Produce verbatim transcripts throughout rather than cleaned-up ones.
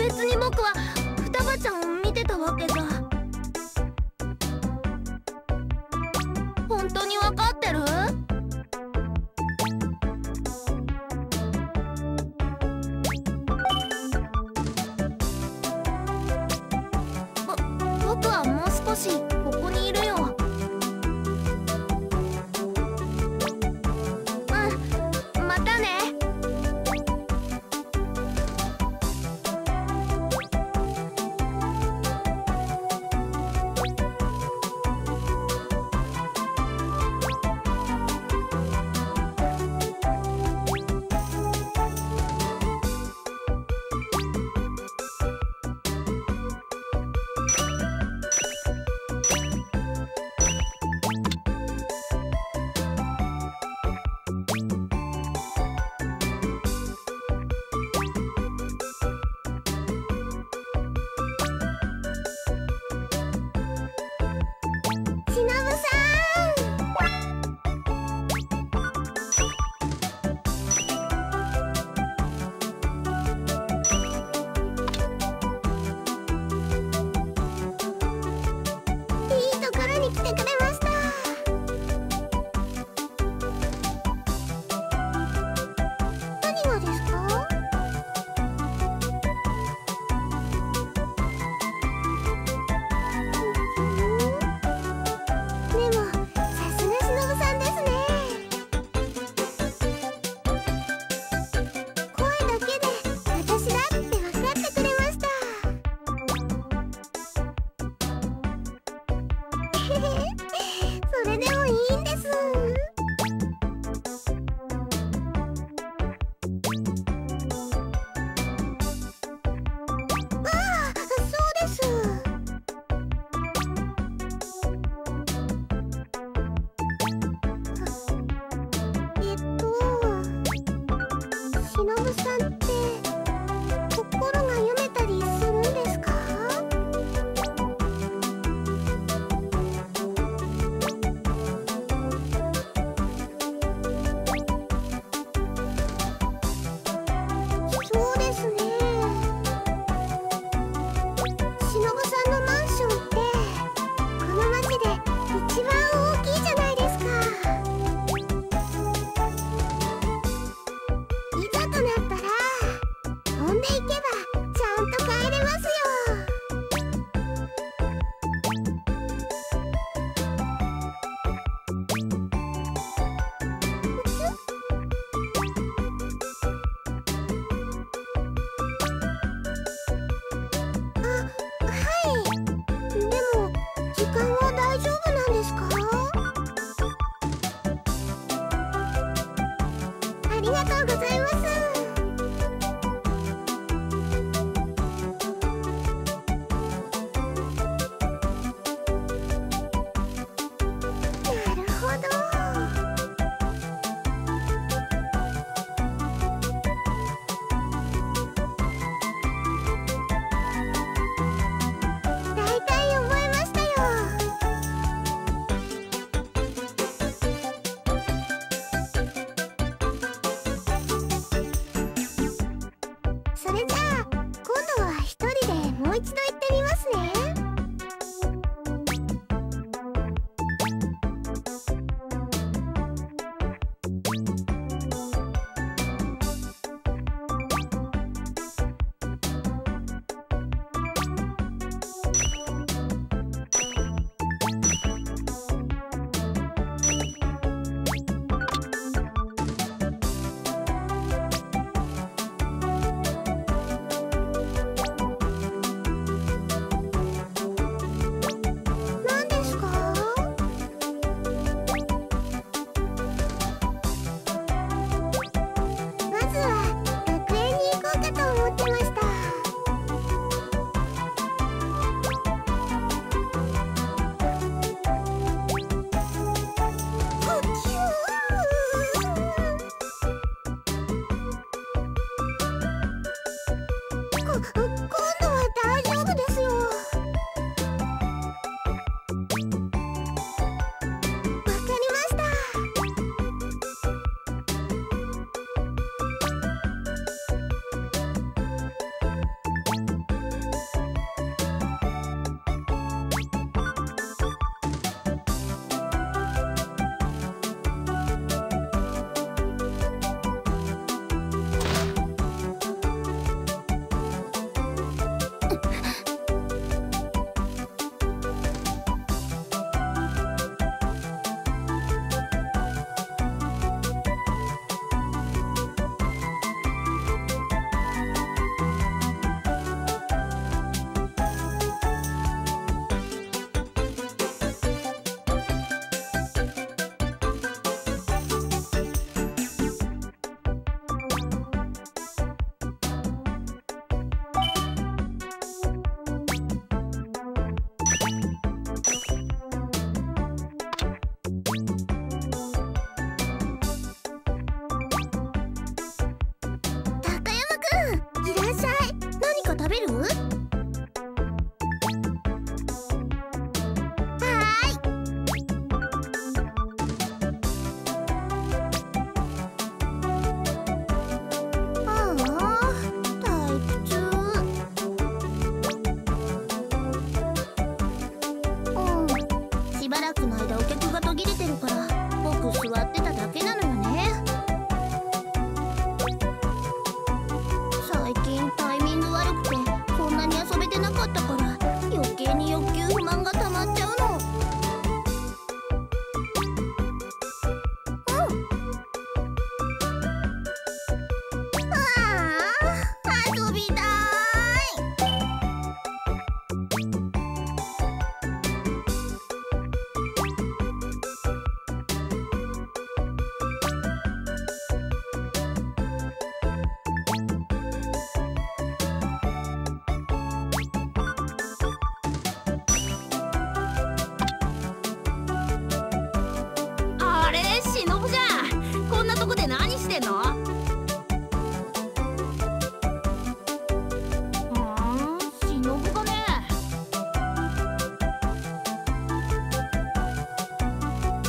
別に僕は双葉ちゃんを見てたわけじゃ。本当に分かってる？ぼ僕はもう少しここにいるよ。うん、またね。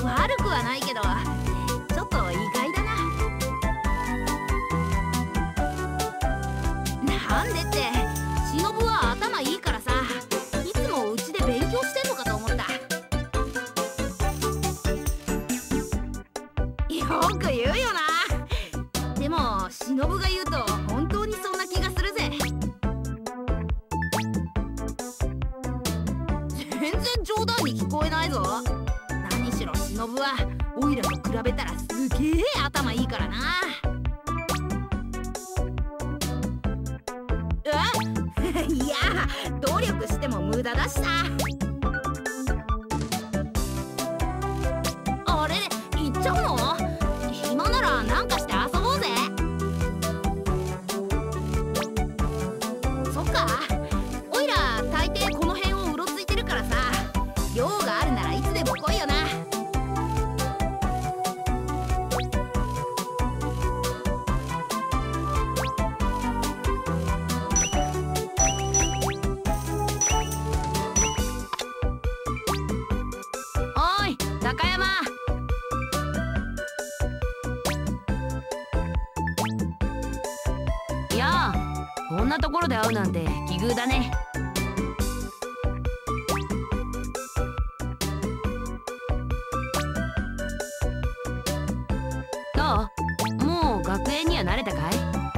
悪くはないけどちょっと意外だな。なんでって忍は頭いいからさ、いつもうちで勉強してんのかと思った。よく言うよな。でも忍が言うと本当にそんな気がするぜ。全然冗談に聞こえないぞ。何しろ忍はオイラと比べたらすげえ頭いいからな。えいや努力しても無駄だしさ。あれ行っちゃうの？暇ならなんかして遊ぼうぜ。そっか、オイラ大抵この辺をうろついてるからさ、用があるならいつでも来いよな。おい高山。いやあ、こんなところで会うなんて奇遇だね。どう？もう学園には慣れたかい？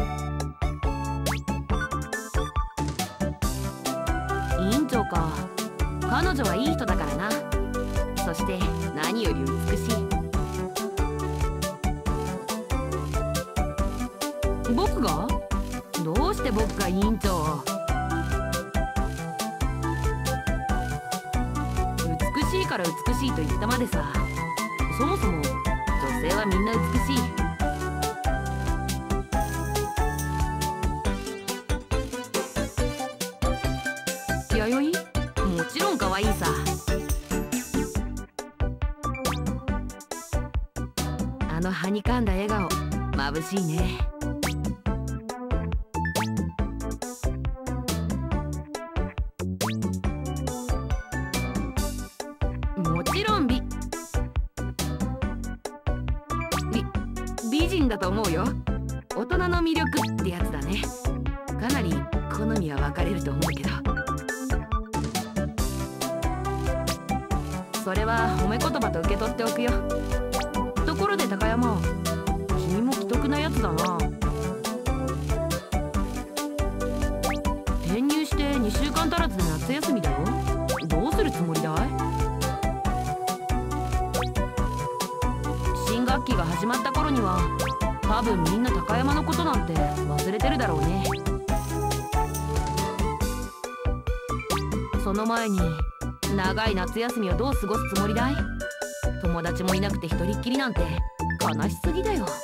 委員長か。彼女はいい人だからな。そして何より美しい。僕が？どうして僕が委員長を？美しいから美しいと言ったまでさ。そもそも女性はみんな美しい。弥生？もちろん可愛いさ。あのはにかんだ笑顔、眩しいね。もちろん美美美人だと思うよ。大人の魅力ってやつだね。かなり好みは分かれると思うけど、それは褒め言葉と受け取っておくよ。ところで高山、君も奇特なやつだな。転入してにしゅうかん足らずで夏休みだよ。どうするつもりだい？新学期が始まった頃には多分みんな高山のことなんて忘れてるだろうね。その前に長い夏休みをどう過ごすつもりだい？友達もいなくて一人っきりなんて悲しすぎだよ。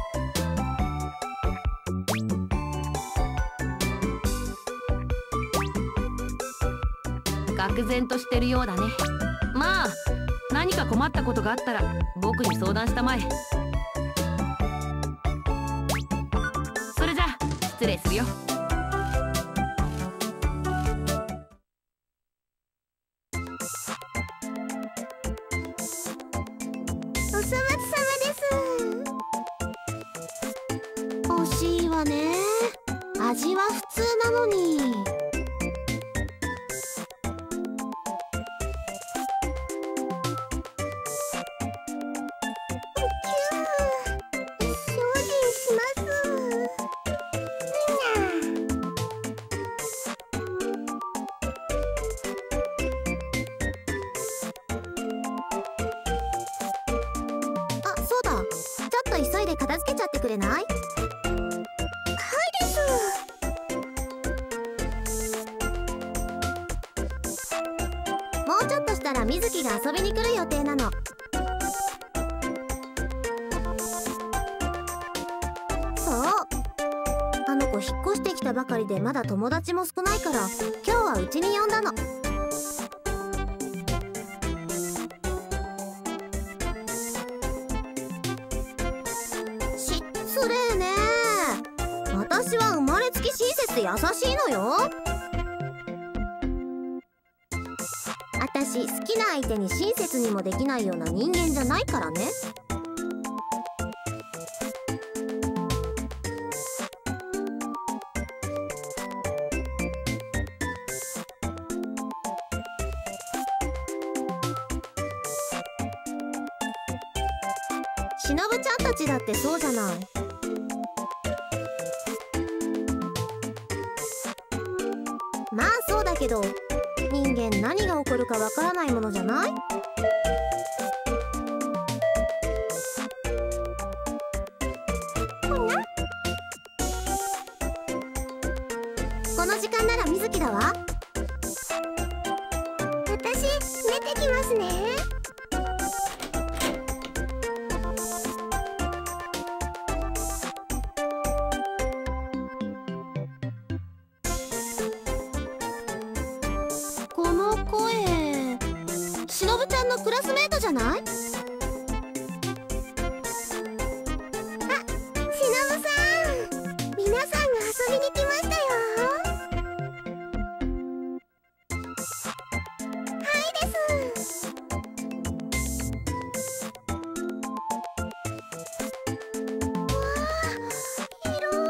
愕然としてるようだね。まあ何か困ったことがあったら僕に相談したまえ。それじゃ失礼するよ。 お粗末様です。惜しいわね。味は普通なのに。急いで片付けちゃってくれない？はいです。もうちょっとしたら水木が遊びに来る予定なの。そう、あの子引っ越してきたばかりでまだ友達も少ないから今日はうちに呼んだの。失礼ね。私は生まれつき親切で優しいのよ。私私好きな相手に親切にもできないような人間じゃないからね。しのぶちゃんたちだってそうじゃない。まあそうだけど、人間何が起こるかわからないものじゃない？この時間ならみずきだわ。私出てきますね。この声、しのぶちゃんのクラスメートじゃない？あ、しのぶさん、皆さんが遊びに来ましたよ。はいです。わあ、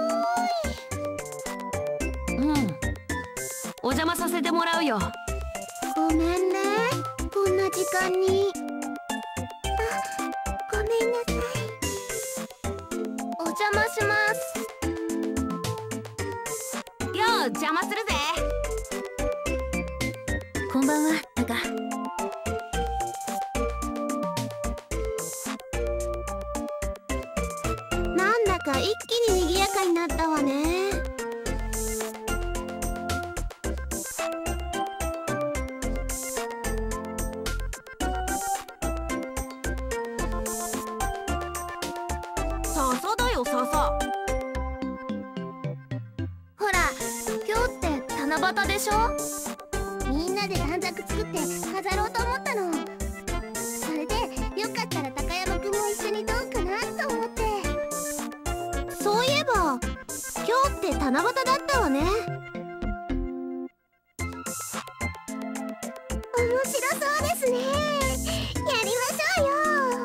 広い。 うん、お邪魔させてもらうよ。 ごめんね、こんな時間に。あ、ごめんなさい。 お邪魔します。よう邪魔するぜ。 こんばんは、タカ。なんだか一気に賑やかになったわね。 笹だよ笹。 ほら、今日って七夕でしょ。みんなで短冊作って飾ろうと思ったの。それでよかったら高山くんも一緒にどうかなと思って。そういえば今日って七夕だったわね。面白そうですね。やりましょうよ。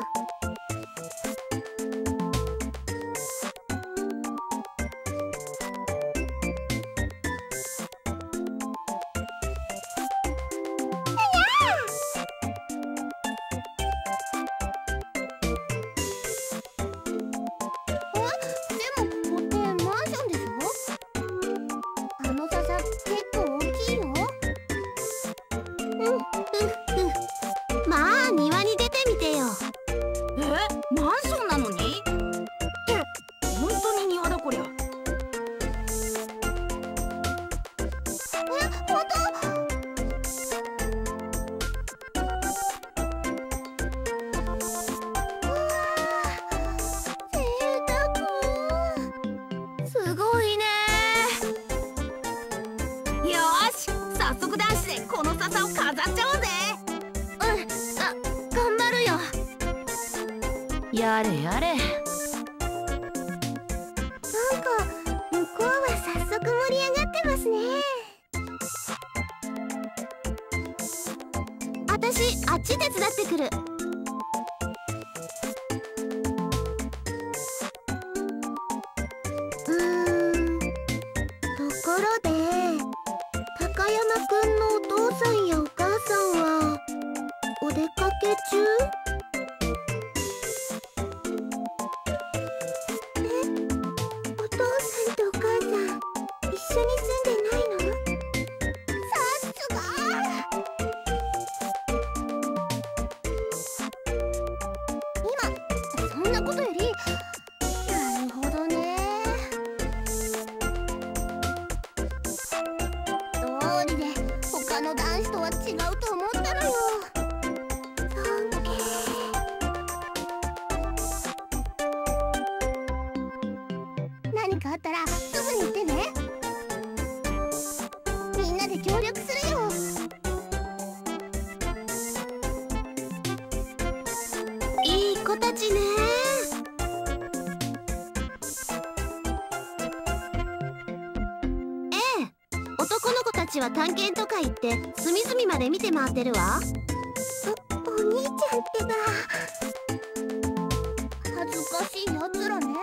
まあ庭に出てみてよ。 え、マンションなのに？って本当に庭だこりゃ。 え、本当？うわー、贅沢。 すごいね。よーし、早速男子でこの笹を飾っちゃおうぜ。 うん、あ、頑張るよ。 やれやれ。 なんか向こうは早速盛り上がってますね。あたしあっち手伝ってくる。うーん、ところで高山くんのお父さんやお母さんはお出かけ中？お父さんとお母さん一緒に住んでないの？さすが。今そんなことより、なるほどね。どうりで他の男子とは違うと思ったのよ。尊敬。何かあったらすぐに言ってね。みんなで協力するよ。いい子たちね。ええ、男の子たちは探検とか行って隅々まで見て回ってるわ。 んてば。恥ずかしいやつらね。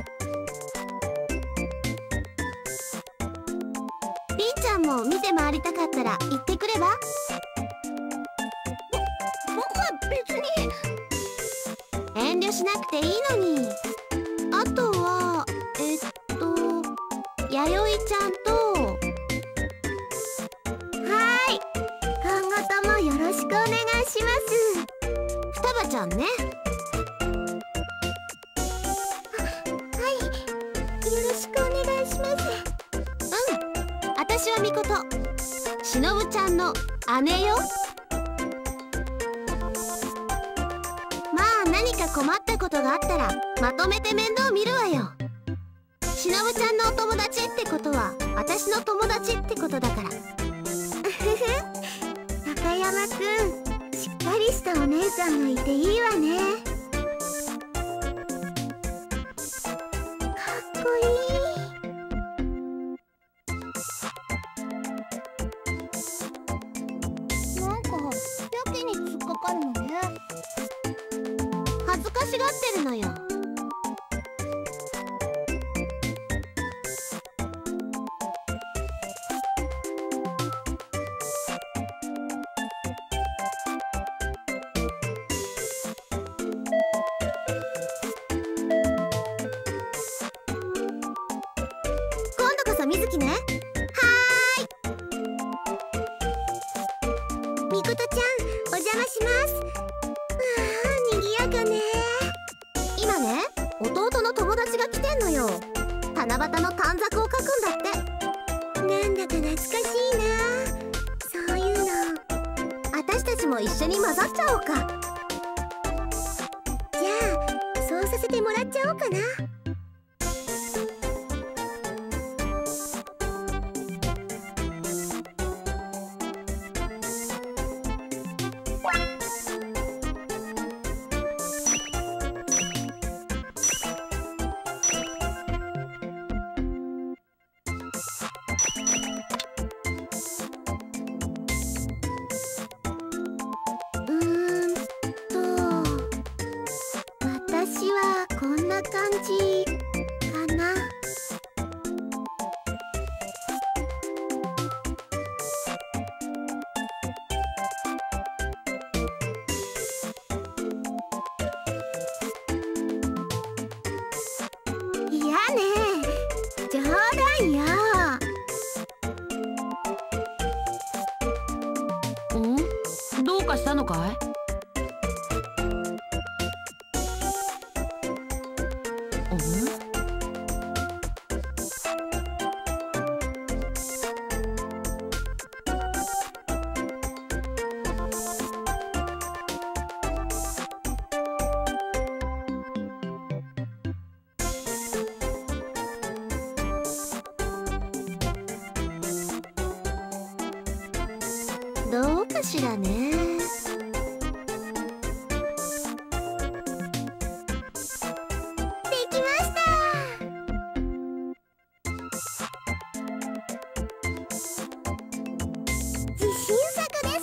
りんちゃんも見て回りたかったら行ってくれば。ぼ僕は別に。遠慮しなくていいのに。あとはえっと弥生ちゃんと。はい、今後ともよろしくお願いします。双葉ちゃんね。はい、よろしくお願いします。うん、私はみこと、しのぶちゃんの姉よ。まあ何か困ったことがあったらまとめて面倒見るわよ。しのぶちゃんのお友達ってことは私の友達ってことだから。高山くん、しっかりしたお姉さんがいていいわね。かっこいい。なんかやけに突っかかるのね。恥ずかしがってるのよ。みずきね。はーい。みことちゃん、お邪魔します。ああ、にぎやかね。今ね、弟の友達が来てんのよ。七夕の短冊を書くんだって。なんだか懐かしいな。そういうの。私たちも一緒に混ざっちゃおうか。じゃあ、そうさせてもらっちゃおうかな。こんな感じかな。いやね、冗談よ。 ん？どうかしたのかい？ どうかしらね。できました。自信作です。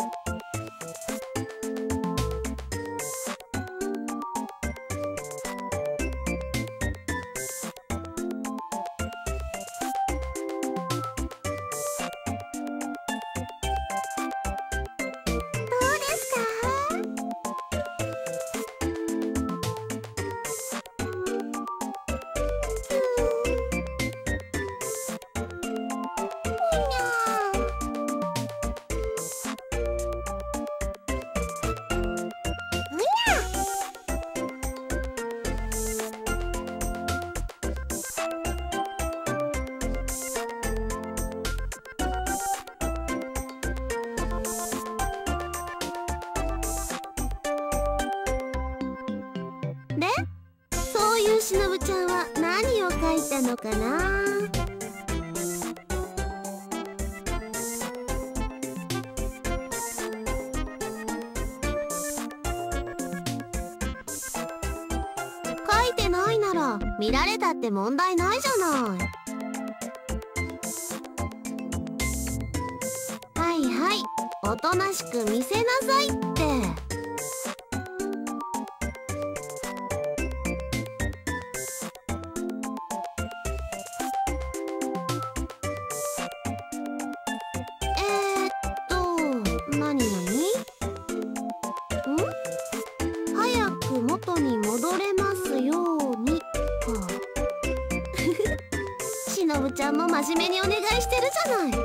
で、そういうしのぶちゃんは何を書いたのかな。書いてないなら見られたって問題ないじゃない。はいはい、おとなしく見せなさいって。 のぶちゃんも真面目にお願いしてるじゃない。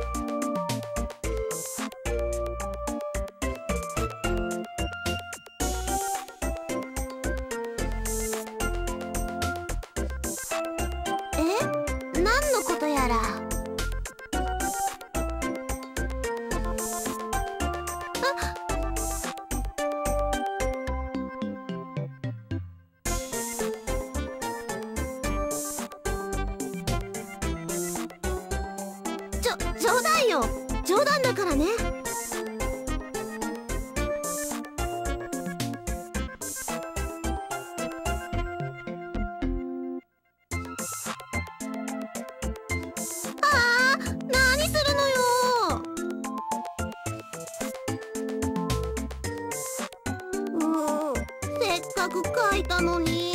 え、何のことやら。ちょ、冗談よ。冗談だからね。ああ、何するのよ。もう、せっかく書いたのに。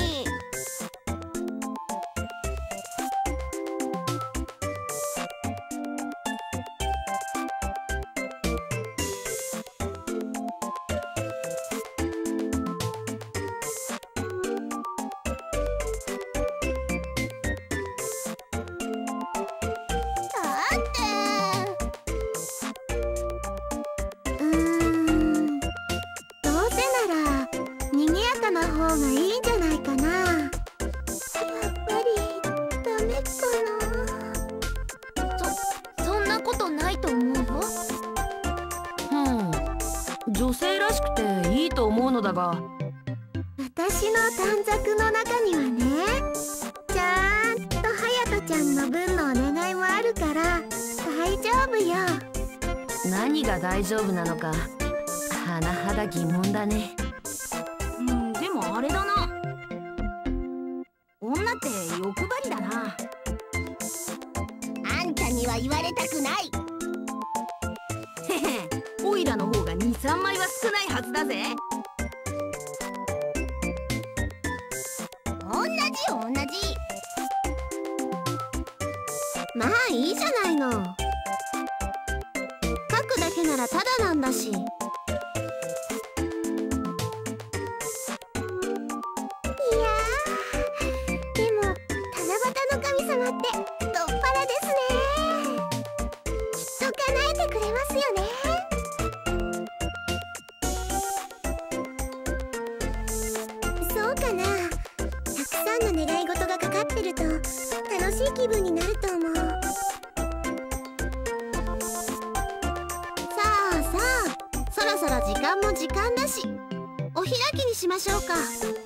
な方がいいんじゃないかな。やっぱりダメかな。そ、そんなことないと思うよ。 うん、女性らしくていいと思うのだが、 私の短冊の中にはね、ちゃんと隼人ちゃんの分のお願いもあるから大丈夫よ。 何が大丈夫なのか甚だ疑問だね。 でもあれだな、女って欲張りだな。 あんたには言われたくない。 へへ、オイラの方がにさんまいは少ないはずだぜ。 同じよ同じ。まあいいじゃないの。書くだけならただなんだし。そうかな。たくさんの願い事がかかってると楽しい気分になると思う。さあさあ、そろそろ時間も時間だし、お開きにしましょうか。